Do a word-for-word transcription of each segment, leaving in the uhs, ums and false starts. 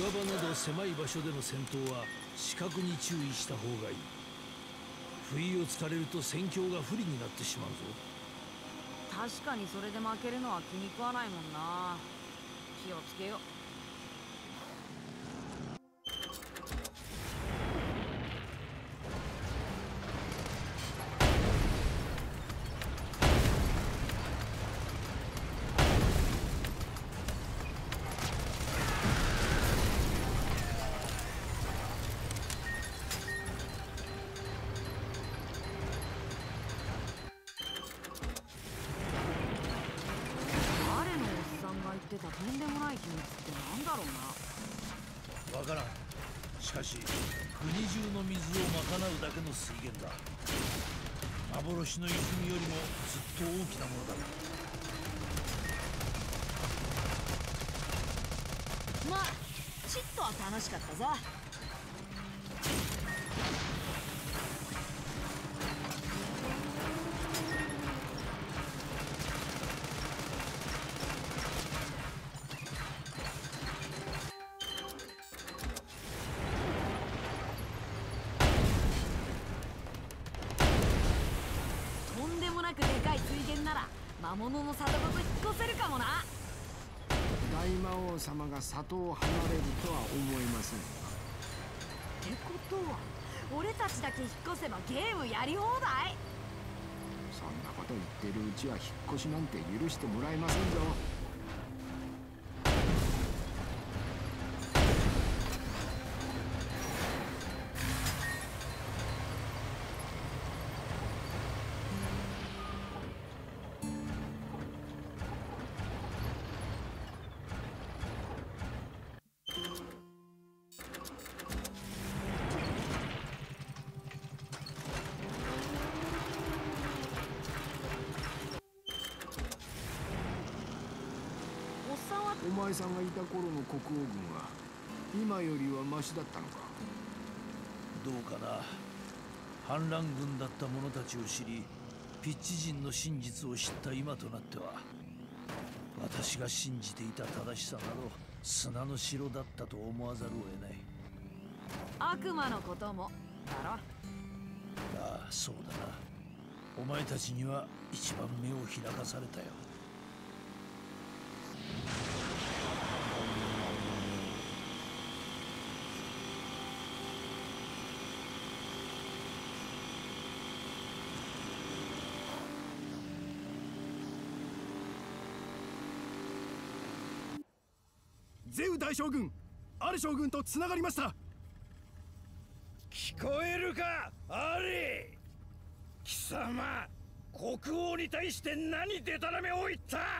岩場など狭い場所での戦闘は視覚に注意した方がいい。不意をつかれると戦況が不利になってしまうぞ。 確かにそれで負けるのは気に食わないもんな。気をつけよう。言ってたとんでもない秘密ってなんだろうな。 わからん。しかし国中の水を賄うだけの水源だ。幻の泉よりもずっと大きなものだ。 まあちっとは楽しかったぞ。でかい水源なら魔物の里ごと引っ越せるかもな。 大魔王様が里を離れるとは思えません。 ってことは俺たちだけ引っ越せばゲームやり放題。 そんなこと言ってるうちは引っ越しなんて許してもらえませんぞ。お前さんがいた頃の国王軍は今よりはマシだったのか。 どうかな。反乱軍だった者たちを知り、ピッチ人の真実を知った今となっては、私が信じていた正しさなど砂の城だったと思わざるを得ない。 悪魔のこともだろ。 ああ、そうだな。お前たちには一番目を開かされたよ。 ゼウ大将軍、アレ将軍とつながりました。 聞こえるか、アレ。貴様、国王に対して何デタラメを言った。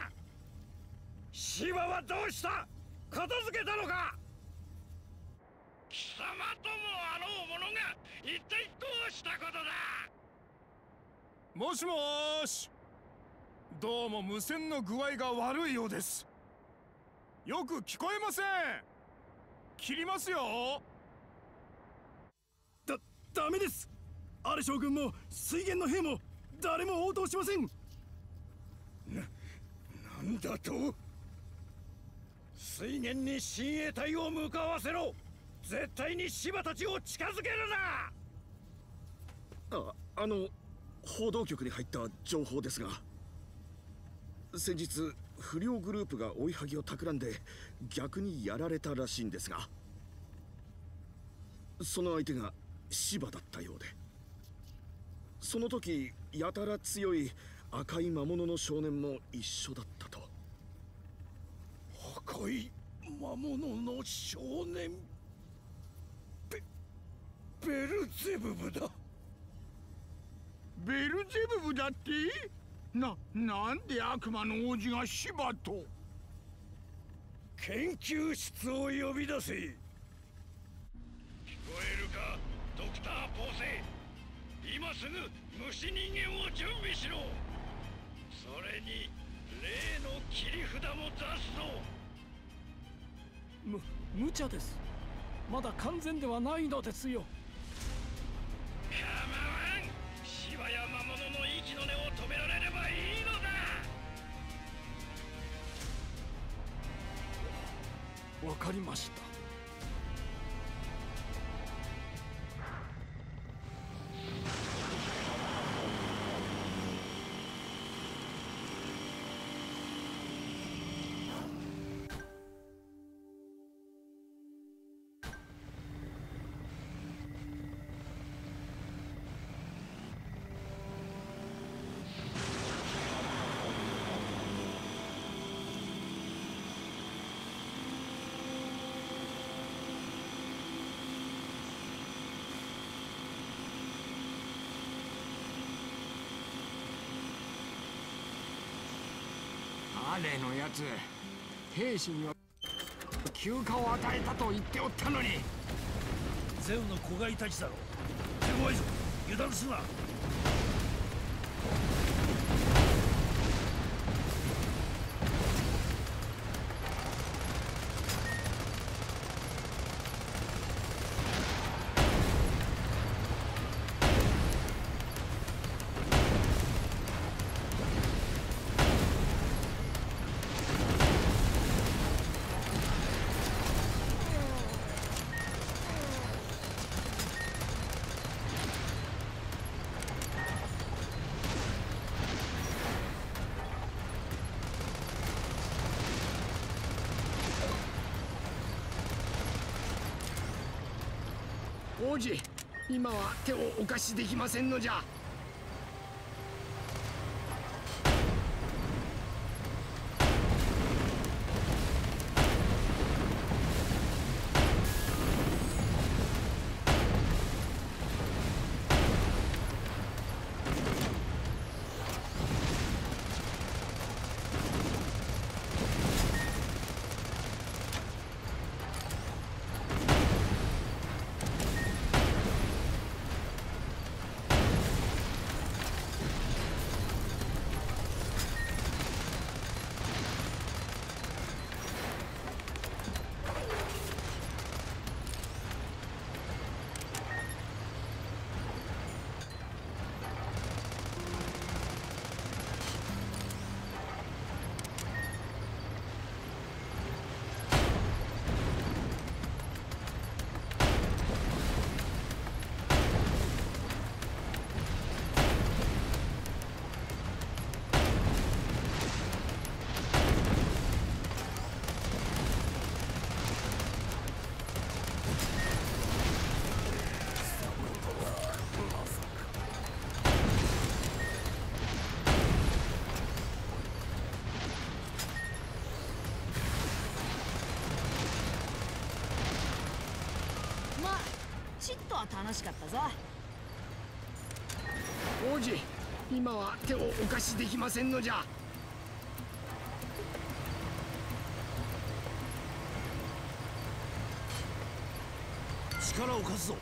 シバはどうした。片付けたのか。貴様ともあろう者が一体どうしたことだ。 もしもーし。どうも無線の具合が悪いようです。よく聞こえません。切りますよ。だ、ダメです。アレ将軍も水源の兵も誰も応答しません。 な、なんだと。水源に親衛隊を向かわせろ。絶対にシバたちを近づけるな。 あ、あの報道局に入った情報ですが、先日不良グループが追いはぎを企んで逆にやられたらしいんですが、その相手がシバだったようで、その時やたら強い赤い魔物の少年も一緒だったと。 赤い魔物の少年、ベベルゼブブだ。 ベルゼブブだって。な、なんで悪魔の王子がシバと。 研究室を呼び出せ。聞こえるか、ドクター・ポーセ。今すぐ虫人間を準備しろ。それに例の切り札も出すぞ。 む、無茶です。まだ完全ではないのですよ。 構わん。シバや魔物の息の根を止められればいいのだ。 わかりました。 あれのやつ、兵士には休暇を与えたと言っておったのに。 ゼウの子飼いたちだろ。手強いぞ、油断すな。 王子、今は手をお貸しできませんのじゃ。 ちっとは楽しかったぞ。 王子、今は手をお貸しできませんのじゃ。 力を貸すぞ。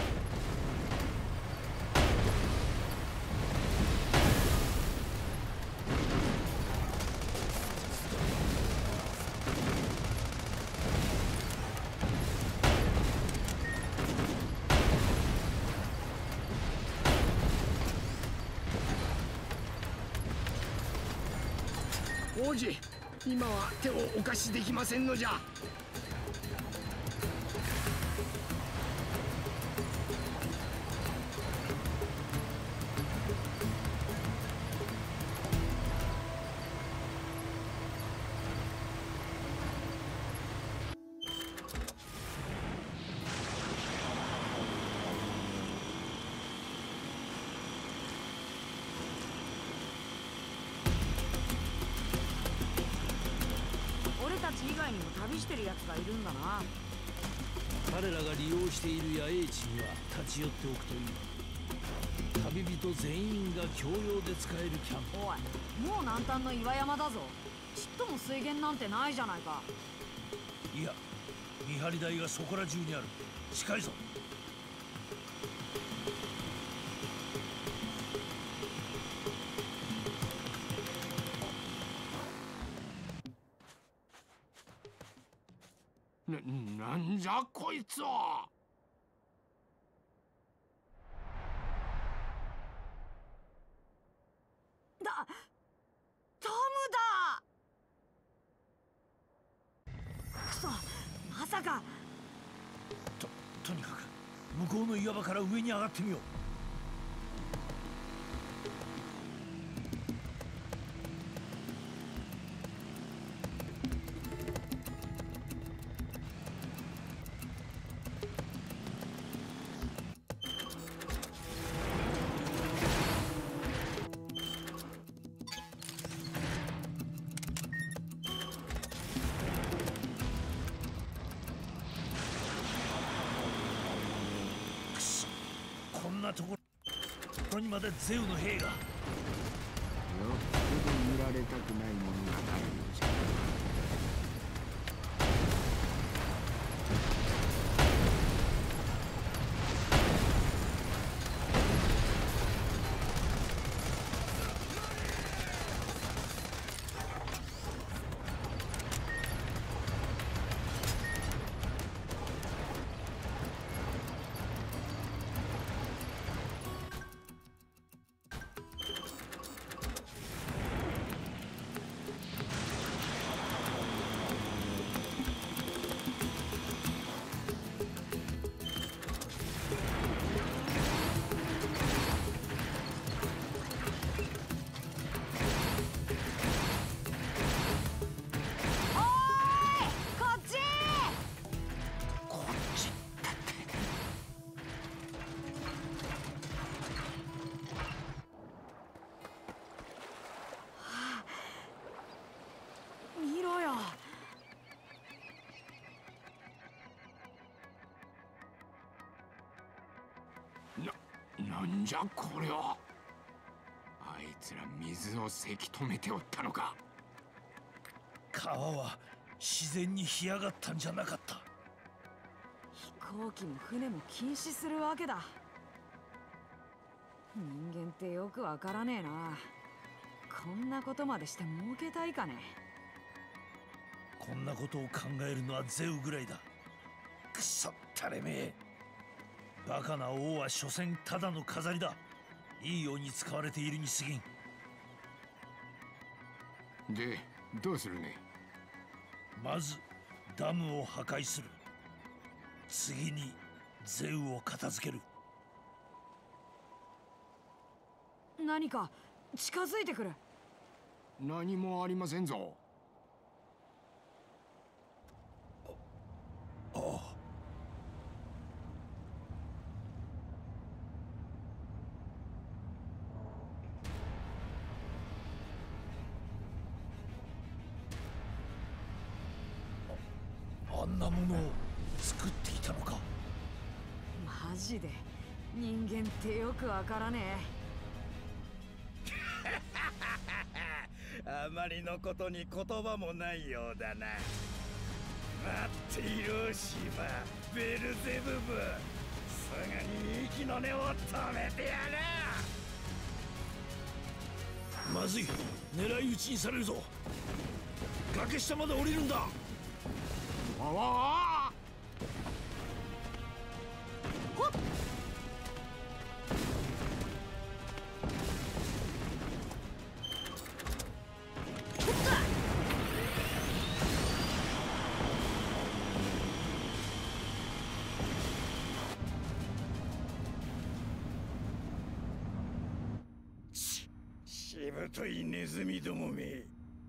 王子、今は手をお貸しできませんのじゃ。 以外にも旅してるやつがいるんだな。 彼らが利用している野営地には立ち寄っておくといい。旅人全員が共用で使えるキャンプ。 おい、もう南端の岩山だぞ。ちっとも水源なんてないじゃないか。 いや、見張り台がそこら中にある。近いぞ。 な、なんじゃこいつは。 だ、トムだ。くそ、まさか。 と、とにかく向こうの岩場から上に上がってみよう。こんなところにまでゼウの兵が。 見られたくないものがあるようじゃ。 なんじゃこれは。あいつら水をせき止めておったのか。 川は自然に干上がったんじゃなかった。 飛行機も船も禁止するわけだ。人間ってよくわからねえな。こんなことまでして儲けたいかね。 こんなことを考えるのはゼウぐらいだ。くそったれめえ。バカな王は所詮ただの飾りだ。いいように使われているに過ぎん。 でどうするね。 まずダムを破壊する。次にゼウを片付ける。 何か近づいてくる。 何もありませんぞ。 ああ。あんなものを作っていたのか。 マジで人間ってよくわからねえ。あまりのことに言葉もないようだな。待っていろシバ、ベルゼブブ。すぐに息の根を止めてやる。 まずい、狙い撃ちにされるぞ。崖下まで降りるんだ。 わわわ。 ほっ。 しぶといネズミどもめ。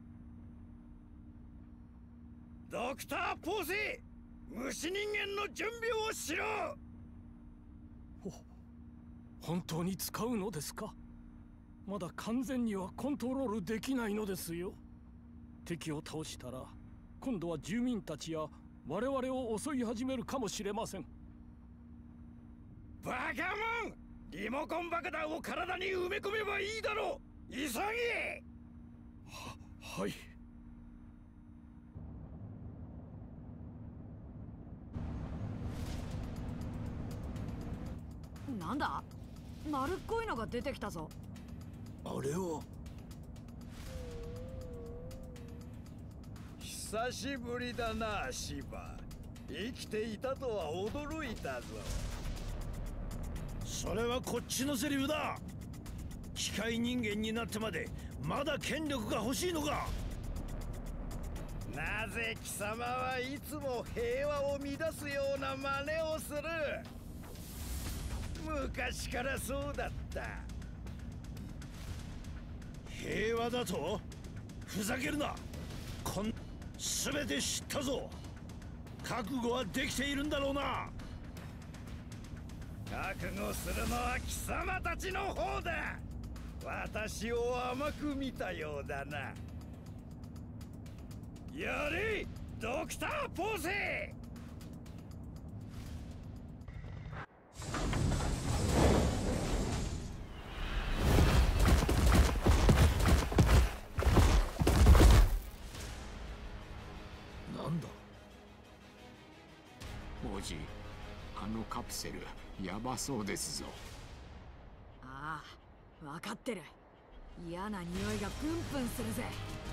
ドクターポーセ、虫人間の準備をしろ。 ほ本当に使うのですか。まだ完全にはコントロールできないのですよ。敵を倒したら今度は住民たちや我々を襲い始めるかもしれません。 バカモン、リモコン爆弾を体に埋め込めばいいだろう。急げ。 ははい。 なんだ、丸っこいのが出てきたぞ。 あれは。 久しぶりだなシバ。生きていたとは驚いたぞ。 それはこっちのセリフだ。機械人間になってまでまだ権力が欲しいのか。 なぜ貴様はいつも平和を乱すような真似をする。昔からそうだった。 平和だと？ふざけるな。こん全て知ったぞ。覚悟はできているんだろうな。 覚悟するのは貴様たちの方だ。私を甘く見たようだな。やれ、ドクターポーセ。 ヤバそうですぞ。 ああ、分かってる。嫌な匂いがプンプンするぜ。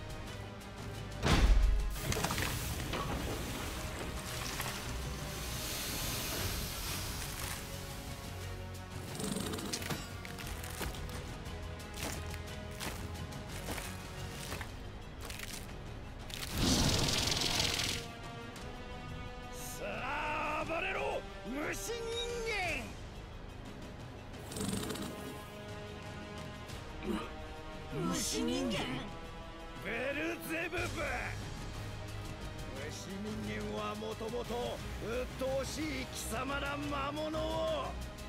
さあ暴れろ虫人間。 虫人間？ ベルゼブブ。虫人間はもともと鬱陶しい貴様ら魔物を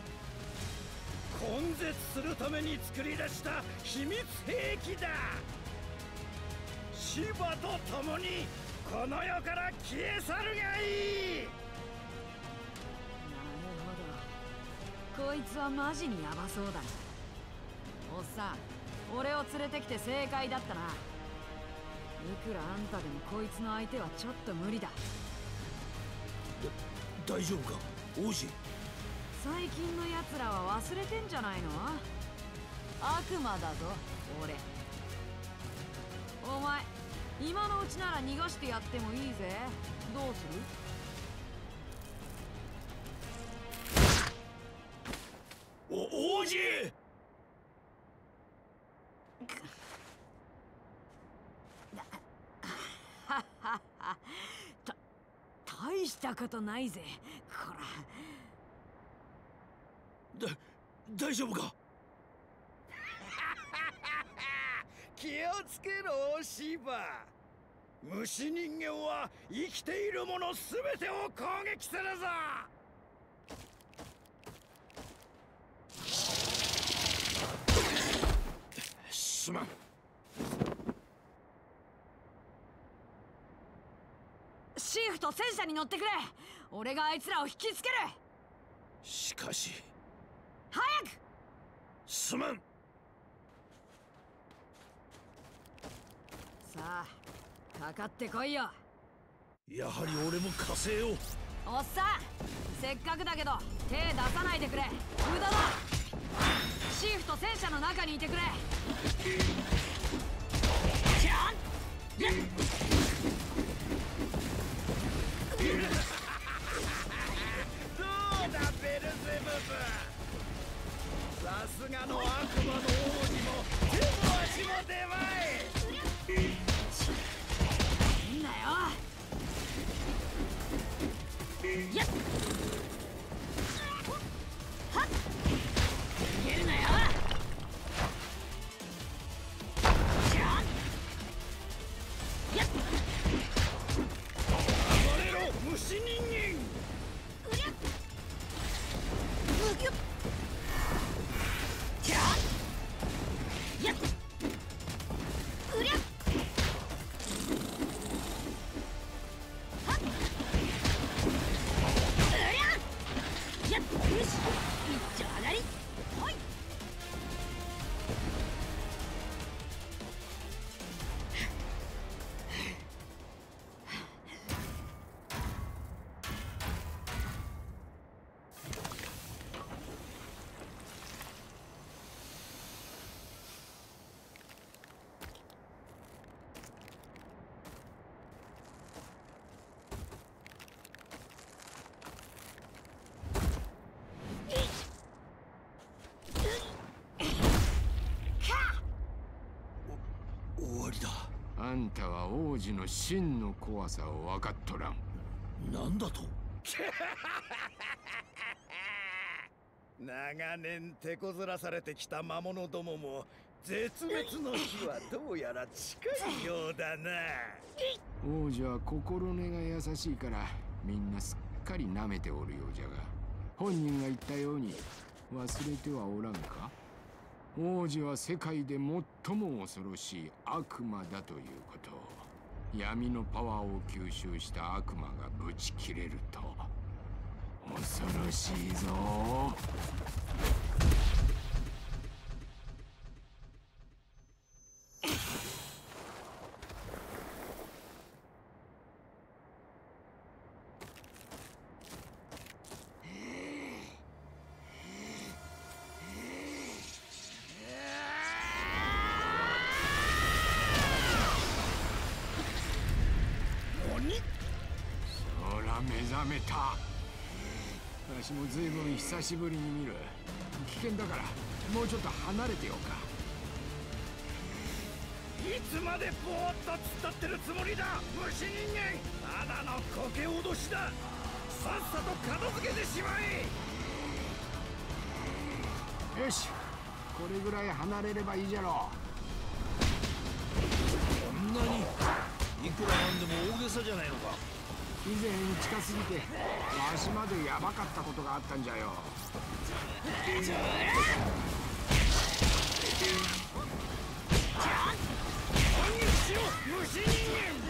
根絶するために作り出した秘密兵器だ。シバと共にこの世から消え去るがいい。 なるほど。こいつはマジにヤバそうだな。おっさん、俺を連れてきて正解だったな。いくらあんたでもこいつの相手はちょっと無理だ。 だ大丈夫か王子。 最近の奴らは忘れてんじゃないの？悪魔だぞ俺。お前今のうちなら逃がしてやってもいいぜ。どうする？ お王子。 た大したことないぜこだ大丈夫か？ 気をつけろシバ。虫人間は生きているものすべてを攻撃するぞ。 すまん。 シーフと戦車に乗ってくれ。俺があいつらを引きつける。 しかし早く。 すまん。 さあかかってこいよ。 やはり俺も火星を。 おっさん、せっかくだけど手出さないでくれ。無駄だ。シーフと戦車の中にいてくれ。キャンやっどうだベルゼブブ。さすがの悪魔の王にも手も足も出まい。 いいんだよ。やっはっ逃げるなよ。キャンやっ暴れろ虫人間。 うりゃうぎゅっキャンやっうりゃはっうりゃやっよし一丁上がりほい。 終わりだ。 あんたは王子の真の怖さを分かっとらん。 なんだと？ 長年手こずらされてきた魔物どもも絶滅の日はどうやら近いようだな。 王子は心根が優しいからみんなすっかり舐めておるようじゃが、本人が言ったように忘れてはおらんか？王子は世界で最も恐ろしい悪魔だということを。闇のパワーを吸収した悪魔がぶち切れると恐ろしいぞ。 なめた。わしも随分久しぶりに見る。危険だからもうちょっと離れてようか。 いつまでぼーっと突っ立ってるつもりだ虫人間。ただのこけ脅しだ。さっさと片付けてしまえ。 よし、これぐらい離れればいいじゃろう。 こんなにいくらなんでも大げさじゃないのか。 以前近すぎてわしまでヤバかったことがあったんじゃよ。 反撃しろ虫人間。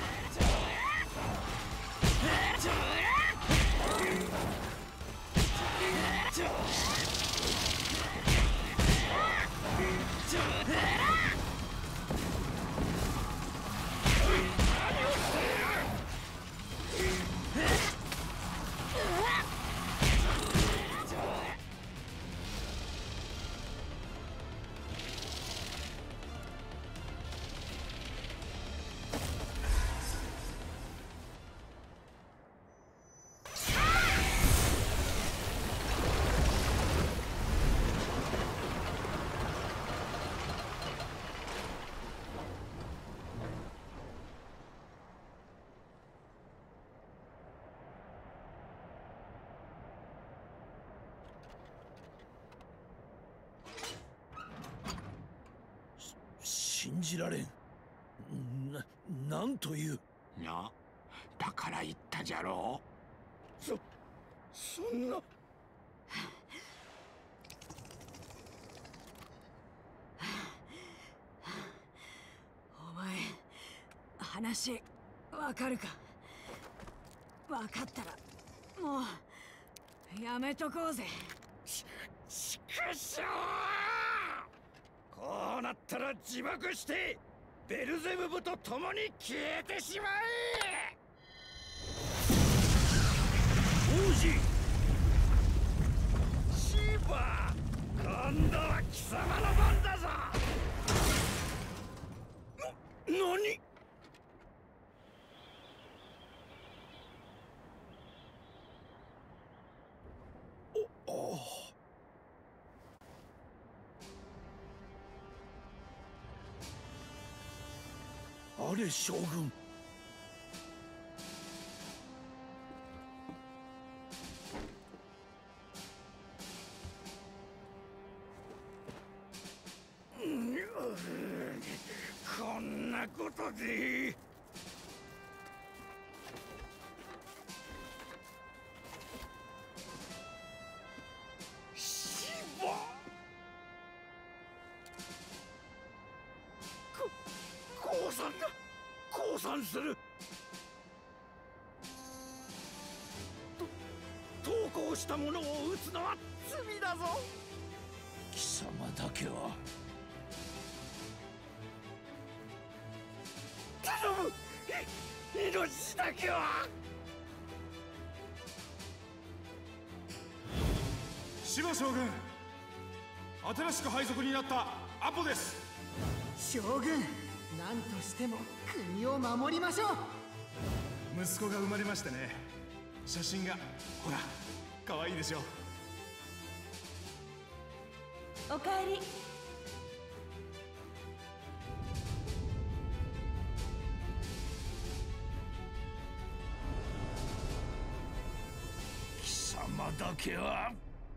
信じられん。な、なんという。 な、だから言ったじゃろう。 そ、そんな。 お前、話、わかるか。わかったら、もう、やめとこうぜ。 ち、ちくしょう！こうなったら自爆してベルゼブブと共に消えてしまえ。 王子シーバー、今度は貴様の番だぞ。な、何？ お、おあれ将軍。 こんなことで。シーバー、こ降参だ。降参する。と投降した者を撃つのは罪だぞ。 貴様だけは。 頼む、い命だけは。 芝将軍、新しく配属になったアポです。 将軍、何としても国を守りましょう。 息子が生まれましてね。写真がほら可愛いでしょ。 おかえり。 貴様だけは。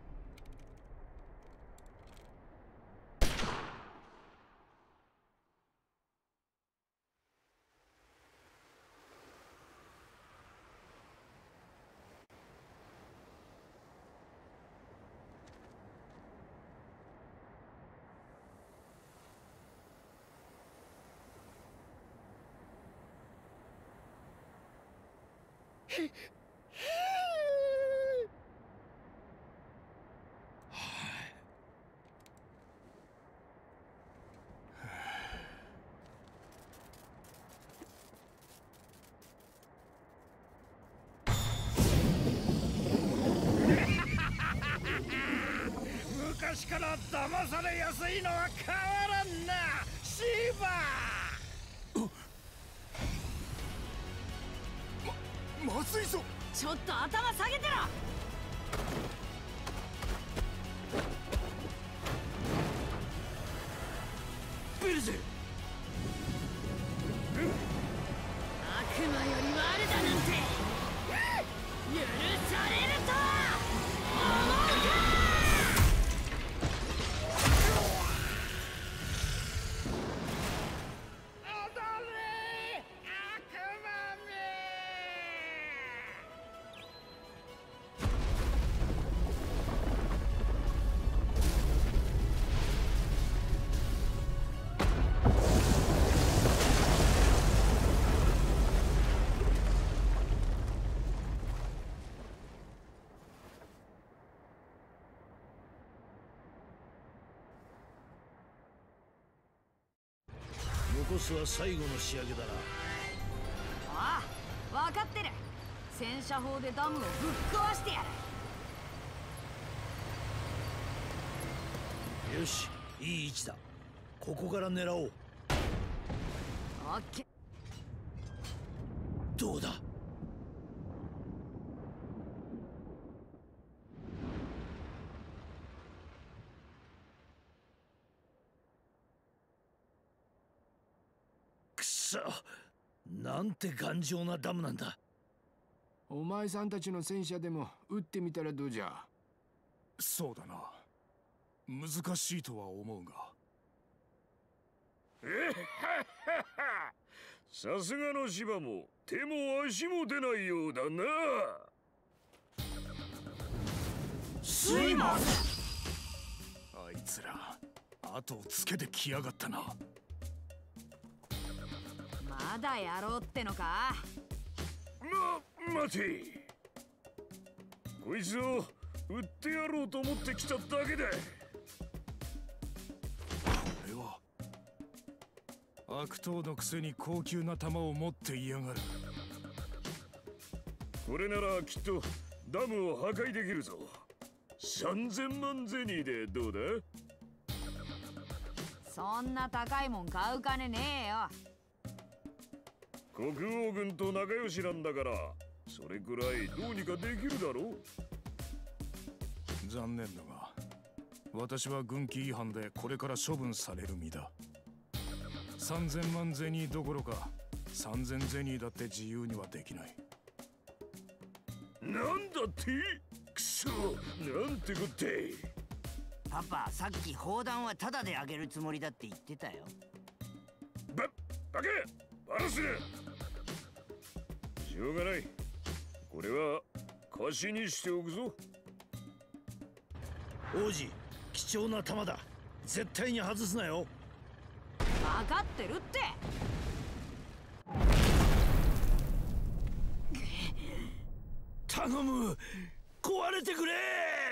昔から騙されやすいのは変わらんな、シーバー。 ま、まずいぞ。 ちょっと頭下げてろ。 ベルゼ、 悪魔より悪だなんて許されると思うか。 残すは最後の仕上げだな。 ああ、分かってる。戦車砲でダムをぶっ壊してやる。 よし、いい位置だ。ここから狙おう。 オッケー。 どうだ。くそ、なんて頑丈なダムなんだ。 お前さんたちの戦車でも撃ってみたらどうじゃ。 そうだな。難しいとは思うが。 えっはっはっは。さすがの芝も手も足も出ないようだな。 スイマン、あいつら後をつけてきやがったな。 まだやろうってのか。 ま、待て。こいつを撃ってやろうと思ってきただけだ。 これは悪党のくせに高級な弾を持っていやがる。 これならきっとダムを破壊できるぞ。さんぜんまんゼニーでどうだ。 そんな高いもん買う金ねえよ。 国王軍と仲良しなんだから、それくらいどうにかできるだろう。 残念だが私は軍紀違反でこれから処分される身だ。さんぜんまんゼニーどころかさんぜんゼニーだって自由にはできない。 なんだってくそ、なんてこって。 パパ、さっき砲弾はタダであげるつもりだって言ってたよ。 ば、バカバラすな。しょうがない。これは貸しにしておくぞ。 王子、貴重な弾だ。絶対に外すなよ。 分かってるって。 頼む、壊れてくれ。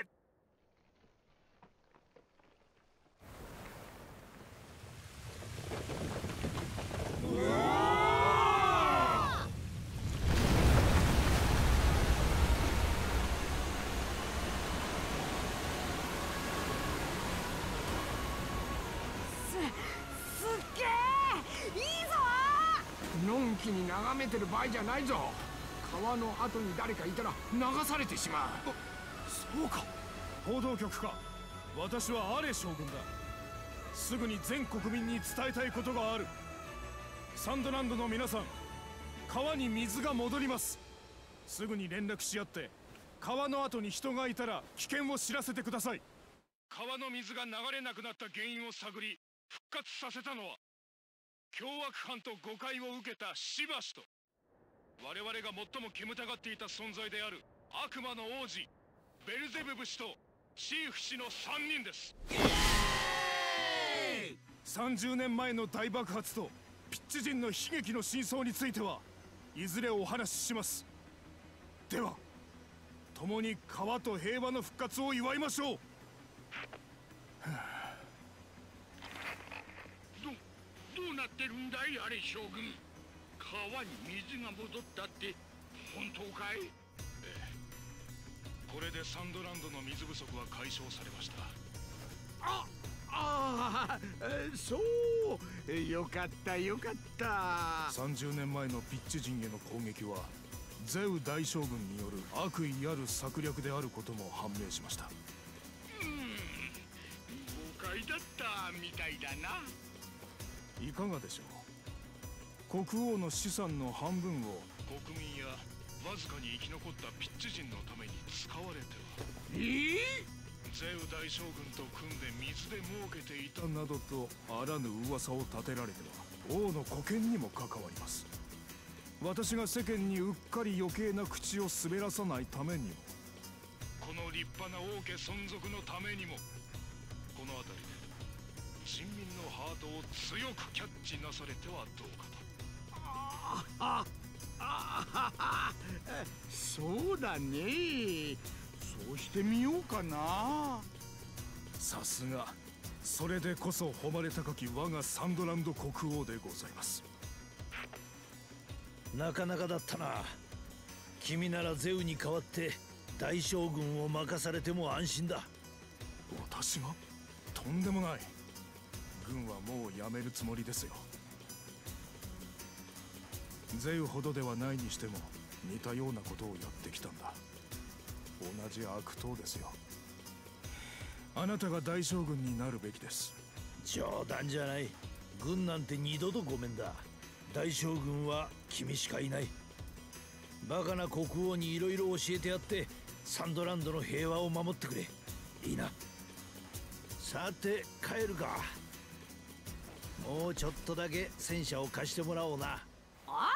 のんきに眺めてる場合じゃないぞ。川の後に誰かいたら流されてしまう。 そうか。報道局か。私はアレ将軍だ。すぐに全国民に伝えたいことがある。サンドランドの皆さん、川に水が戻ります。すぐに連絡し合って川の後に人がいたら危険を知らせてください。川の水が流れなくなった原因を探り復活させたのは凶悪犯と誤解を受けたシバシと我々が最も煙たがっていた存在である悪魔の王子ベルゼブブ氏とチーフ氏のさんにんです。さんじゅうねんまえの大爆発とピッチ人の悲劇の真相についてはいずれお話しします。では共に川と平和の復活を祝いましょう。 どうなってるんだい、アレ将軍。川に水が戻ったって本当かい？ええ、これでサンドランドの水不足は解消されました。 あ、ああ、そうよかったよかった。 さんじゅうねんまえのピッチ人への攻撃はゼウ大将軍による悪意ある策略であることも判明しました。 うん、誤解だったみたいだな。 いかがでしょう。国王の資産の半分を国民やわずかに生き残ったピッチ人のために使われては。 ええー、ゼウ大将軍と組んで水で儲けていたなどとあらぬ噂を立てられては王の沽券にも関わります。私が世間にうっかり余計な口を滑らさないためにも、 この立派な王家存続のためにも、この辺りで人民のハートを強くキャッチなされてはどうかと。 ああああ、そうだね。そうしてみようかな。 さすが、それでこそ誉れ高き我がサンドランド国王でございます。 なかなかだったな。君ならゼウに代わって大将軍を任されても安心だ。 私が？とんでもない。軍はもうやめるつもりですよ。ゼウほどではないにしても似たようなことをやってきたんだ。同じ悪党ですよ。あなたが大将軍になるべきです。 冗談じゃない。軍なんて二度とごめんだ。大将軍は君しかいない。バカな国王にいろいろ教えてやってサンドランドの平和を守ってくれ。いいな。さて帰るか。もうちょっとだけ戦車を貸してもらおうな。 おい、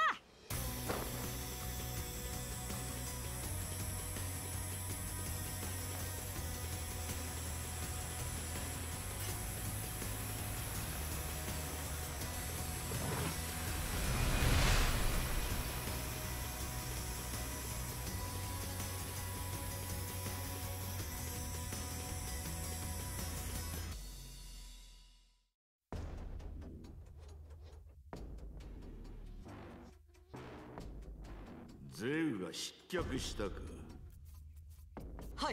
ゼウが失脚したか。 はい。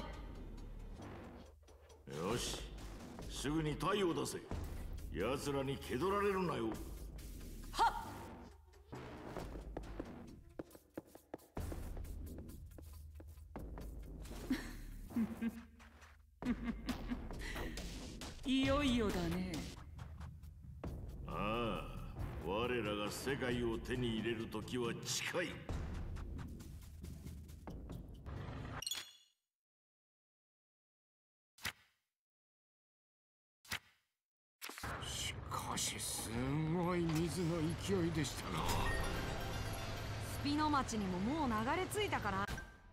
よし、すぐに隊を出せ。奴らに気取られるなよ。 はっいよいよだね。 ああ、我らが世界を手に入れる時は近い。 しかしすごい水の勢いでしたな。 スピノ町にももう流れ着いたかな。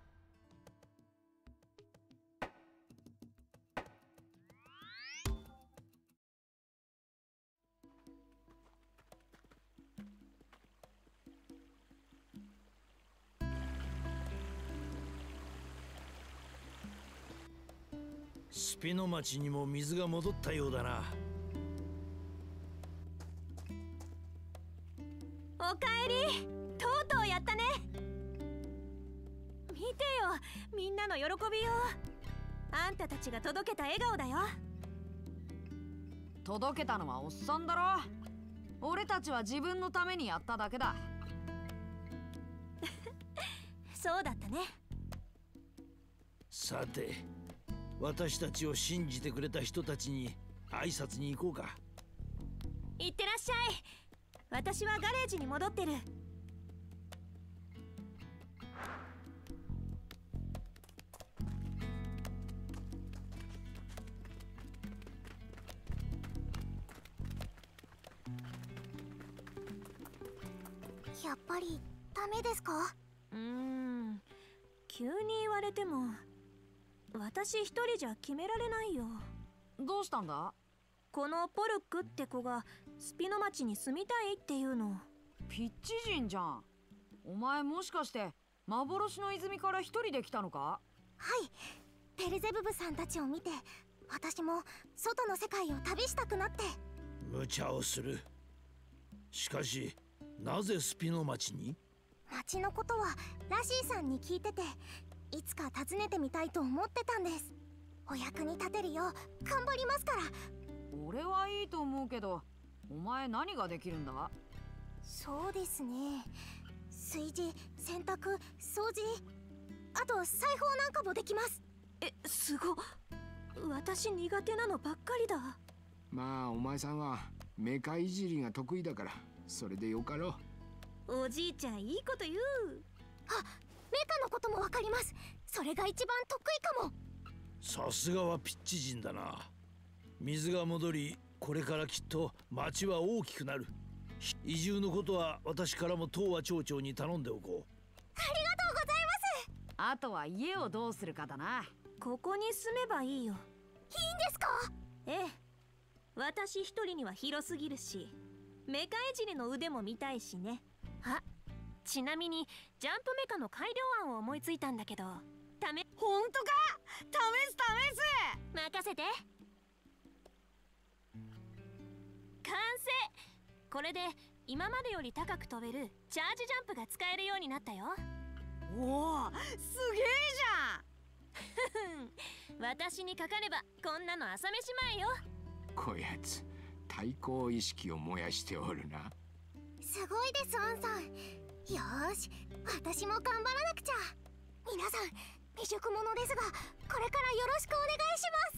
スピノ町にも水が戻ったようだな。 おかえり。とうとうやったね。見てよ、みんなの喜びよ。あんたたちが届けた笑顔だよ。 届けたのはおっさんだろ。俺たちは自分のためにやっただけだ。 そうだったね。 さて、私たちを信じてくれた人たちに挨拶に行こうか。 いってらっしゃい。私はガレージに戻ってる。 やっぱりダメですか？ うーん、急に言われても私一人じゃ決められないよ。 どうしたんだ？ このポルクって子がスピノ町に住みたいっていうの。 ピッチ人じゃん。お前もしかして幻の泉から一人で来たのか？ はい、ベルゼブブさんたちを見て私も外の世界を旅したくなって。 無茶をする。しかしなぜスピノ町に？ 町のことはラシーさんに聞いてて、いつか訪ねてみたいと思ってたんです。お役に立てるよう頑張りますから。 俺はいいと思うけど、お前何ができるんだ？ そうですね、 炊事、洗濯、掃除、あと裁縫なんかもできます。 え、すごっ。私苦手なのばっかりだ。 まあお前さんはメカいじりが得意だからそれでよかろう。おじいちゃんいいこと言う。 あ、メカのこともわかります。それが一番得意かも。 さすがはピッチ人だな。水が戻り、これからきっと町は大きくなる。移住のことは私からも東和町長に頼んでおこう。 ありがとうございます。 あとは家をどうするかだな。 ここに住めばいいよ。 いいんですか？ ええ。私一人には広すぎるし、メカいじりの腕も見たいしね。あ、ちなみにジャンプメカの改良案を思いついたんだけど、ため本当か？試す試す。 任せて。完成。これで今までより高く飛べるチャージジャンプが使えるようになったよ。 おお、すげえじゃん。私にかかればこんなの朝飯前よ。 こやつ対抗意識を燃やしておるな。 すごいです、アンさん。よーし、私も頑張らなくちゃ。皆さん、未熟者ですが、これからよろしくお願いします。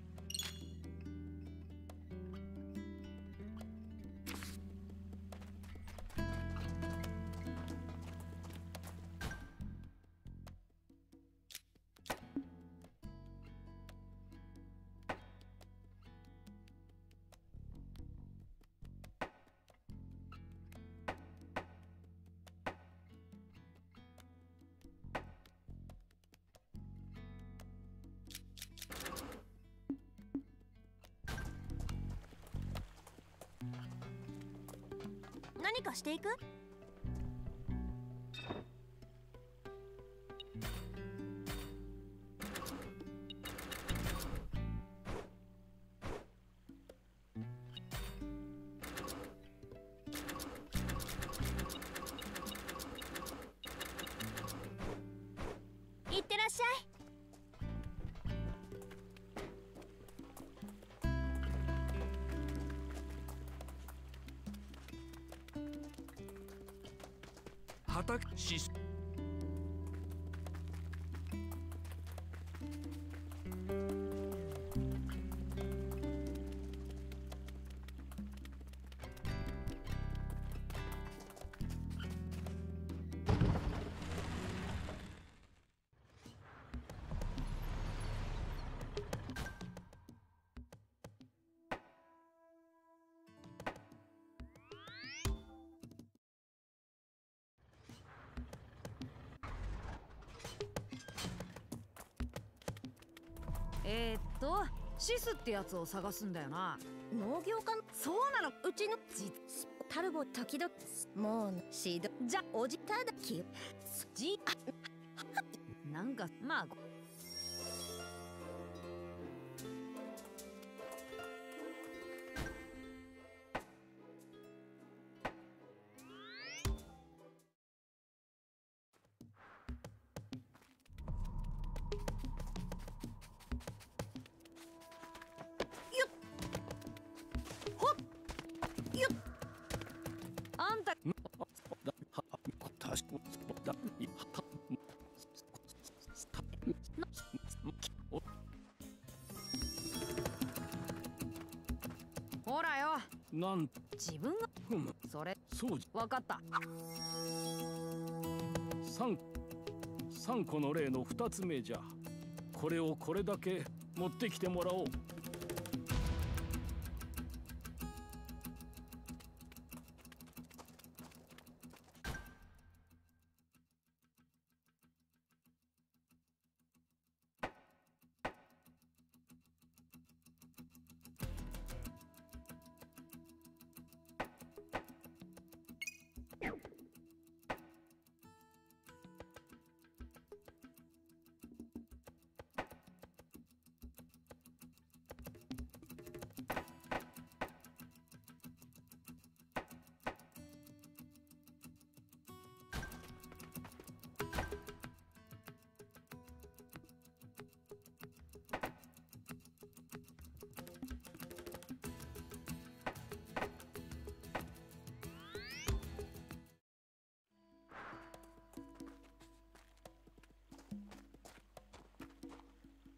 何かしていく？いってらっしゃい。 畑しえー、っとシスってやつを探すんだよな。 農業家？ そうなの。うちのじタルボ時々もうシドじゃおじただきじなんかまああんたほらよ。 なん自分がふむそれそうじわかった。 三三個の例の二つ目じゃ。これをこれだけ持ってきてもらおう。